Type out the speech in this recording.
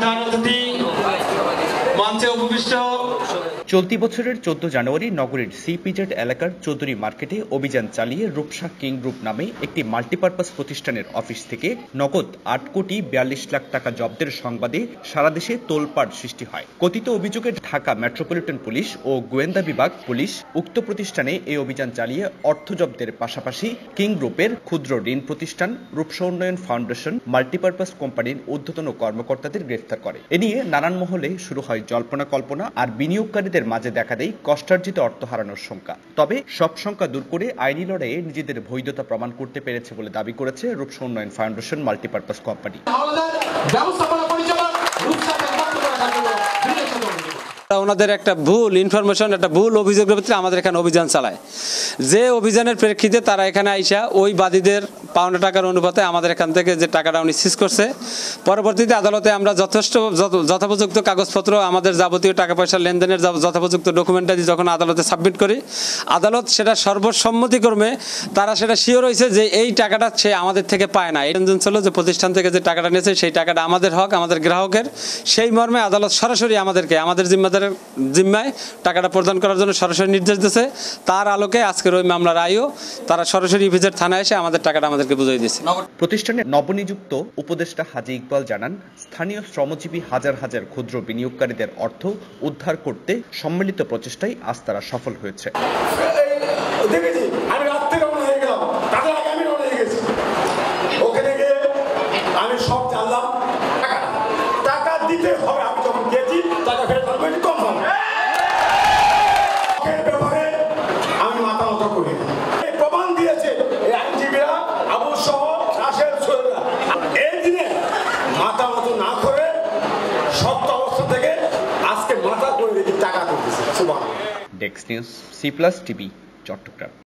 চলতি বছরের 14 জানুয়ারি নগরীর সিপিজেড এলাকার চৌধুরী মার্কেটে অভিযান চালিয়ে রূপসা কিং গ্রুপ নামে একটি মাল্টিপারপাস প্রতিষ্ঠানের অফিস থেকে নগদ 8,42,00,000 টাকা জব্দের সংবাদে সারা দেশে তোলপাড় সৃষ্টি হয়। কথিত অভিযোগে ঢাকা মেট্রোপলিটন পুলিশ ও গোয়েন্দা বিভাগ পুলিশ উক্ত প্রতিষ্ঠানে এই অভিযান চালিয়ে অর্থ জব্দের পাশাপাশি কিং গ্রুপের ক্ষুদ্র ঋণ প্রতিষ্ঠান রূপসা উন্নয়ন ফাউন্ডেশন মাল্টিপারপাস কোম্পানির ঊর্ধ্বতন কর্মকর্তাদের গ্রেফতার করে। এ নিয়ে নানান মহলে শুরু হয় জল্পনা কল্পনা আর বিনিয়োগকারীদের মাঝে দেখা দেয় কষ্টার্জিত অর্থ হারানোর শঙ্কা। তবে সব শঙ্কা দূর করে আইনি লড়াইয়ে নিজেদের বৈধতা প্রমাণ করতে পেরেছে বলে দাবি করেছে রূপসা উন্নয়ন ফাউন্ডেশন মাল্টিপারপাস কোম্পানি। ওনাদের একটা ভুল ইনফরমেশন, একটা ভুল অভিযোগের ভিত্তিতে আমাদের এখানে অভিযান চালায়। যে অভিযানের প্রেক্ষিতে তারা এখানে আইসা ওই বাদীদের পাওনা টাকার অনুপাতে আমাদের এখান থেকে যে টাকাটা উনি সিজ করছে, পরবর্তীতে আদালতে আমরা যথোপযুক্ত কাগজপত্র, আমাদের যাবতীয় টাকা পয়সার লেনদেনের যথোপযুক্ত ডকুমেন্টারি যখন আদালতে সাবমিট করি, আদালত সেটা সর্বসম্মতিক্রমে তারা সেটা শিওর হয়েছে যে এই টাকাটা সে আমাদের থেকে পায় না। এই লেনদেন ছিল যে প্রতিষ্ঠান থেকে যে টাকাটা নিয়েছে সেই টাকাটা আমাদের হক, আমাদের গ্রাহকের। সেই মর্মে আদালত সরাসরি আমাদেরকে আমাদের জিম্মায় টাকাটা প্রদান করার জন্য সরাসরি নির্দেশ দিয়েছে। তার আলোকে আজকের ওই মামলার আইও তারা সরাসরি ইপিজেড থানায় এসে আমাদের টাকাটা আমাদেরকে বুঝিয়ে দিয়েছে। প্রতিষ্ঠানের নবনিযুক্ত উপদেষ্টা হাজী ইকবাল জানান, স্থানীয় শ্রমজীবী হাজার হাজার ক্ষুদ্র বিনিয়োগকারীদের অর্থ উদ্ধার করতে সম্মিলিত প্রচেষ্টায় আজ তারা সফল হয়েছে। আমি সব জানলাম, টাকা দিতে হবে। আমি যখন গেছি টাকা ফেরত পাবো কম হবে। ব্যাপারে আমি মাথা মতো করি প্রমাণ দিয়েছে এই আইনজীবীরা, আবু সহ রাশেদ সোহেলরা। এই দিনে মাথা মতো না করে সত্য অবস্থা থেকে আজকে মাথা করে রেখে টাকা করতেছে। Desk news, C+ TV, Chittagong.